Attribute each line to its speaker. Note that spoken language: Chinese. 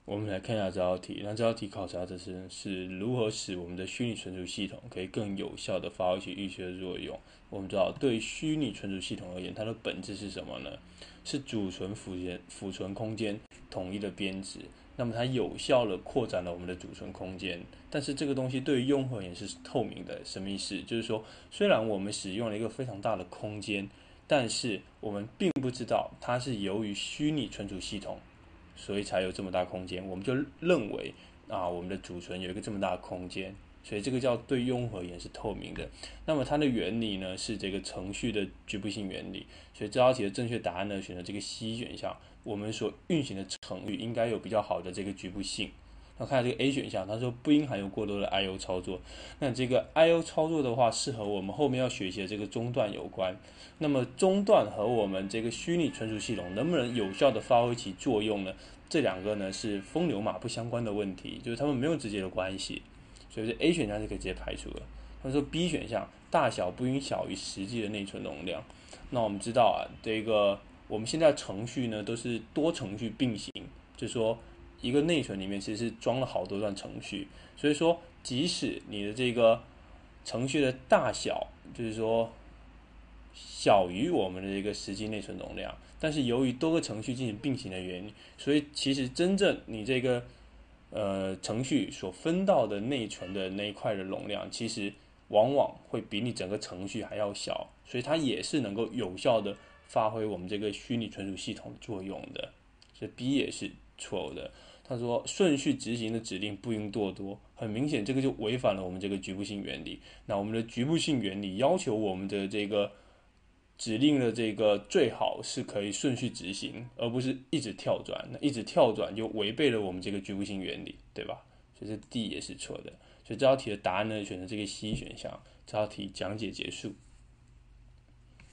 Speaker 1: 我们来看一下这道题。那这道题考察的是如何使我们的虚拟存储系统可以更有效地发挥其预期的作用。我们知道，对虚拟存储系统而言，它的本质是什么呢？是主存、辅存空间统一的编制。那么它有效地扩展了我们的主存空间，但是这个东西对于用户而言是透明的。什么意思？就是说，虽然我们使用了一个非常大的空间，但是我们并不知道它是由于虚拟存储系统所以才有这么大空间，我们就认为我们的储存有一个这么大的空间，所以这个叫对用户而言是透明的。那么它的原理呢是这个程序的局部性原理，所以这道题的正确答案呢选择这个 C 选项。我们所运行的程序应该有比较好的这个局部性。那看这个 A 选项，他说不应含有过多的 I/O 操作。那这个 I/O 操作的话，适合我们后面要学习的这个中段有关。那么中段和我们这个虚拟存储系统能不能有效的发挥其作用呢？这两个呢是风牛马不相关的问题，就是它们没有直接的关系，所以这 A 选项就可以直接排除了。他说 B 选项大小不应小于实际的内存容量。那我们知道这个我们现在程序呢都是多程序并行，就是说一个内存里面其实是装了好多段程序，所以说即使你的这个程序的大小，就是说小于我们的这个实际内存容量，但是由于多个程序进行并行的原理，所以其实真正你这个程序所分到的内存的那一块的容量，其实往往会比你整个程序还要小，所以它也是能够有效的发挥我们这个虚拟存储系统作用的。所以 B 也是错误的。他说顺序执行的指令不应过多，很明显这个就违反了我们这个局部性原理。那我们的局部性原理要求我们的这个指令的这个最好是可以顺序执行，而不是一直跳转。那一直跳转就违背了我们这个局部性原理，对吧？所以这 D 也是错的。所以这道题的答案呢，选择这个 C 选项。这道题讲解结束。